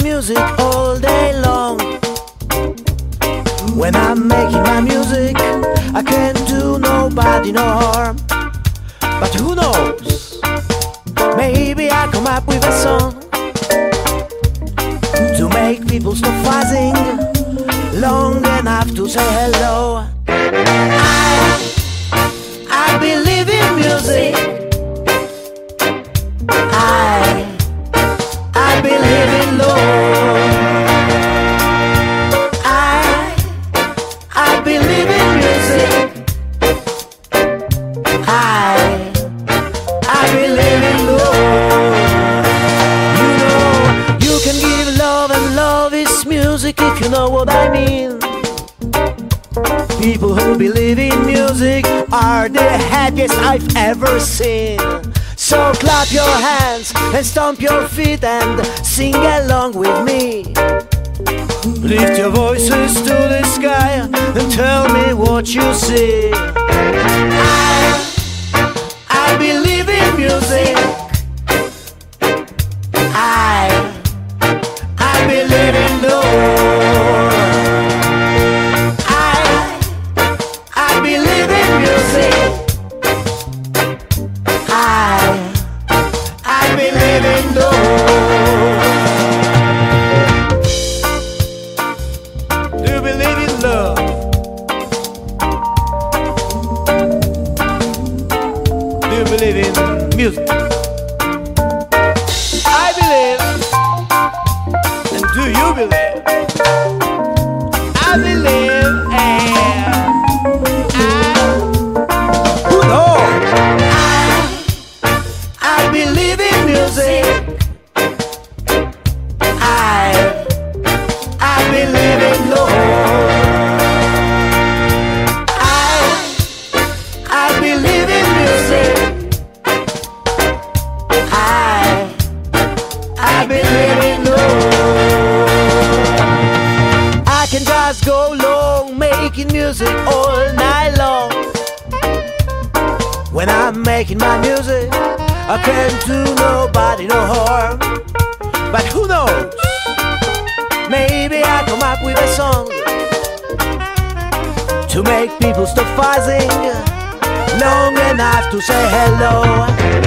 music all day long. When I'm making my music, I can't do nobody no harm. But who knows, maybe I come up with a song to make people stop fussing long enough to say hello. I believe in music. I believe in love. I believe in music. I believe in love. You know, you can give love, and love is music, if you know what I mean. People who believe in music are the happiest I've ever seen. So clap your hands and stomp your feet and sing along with me. Lift your voices to the sky and tell me what you see. I believe in music. I believe in love. I believe in music. I believe in love. Do you believe in love? Do you believe in music? I believe. And do you believe? I believe, who knows? I believe in music. I believe in love. I believe in music. I believe in love. I can just go long making music all night long. When I'm making my music, I can't do nobody no harm. But who knows, maybe I come up with a song to make people stop fussing long enough to say hello.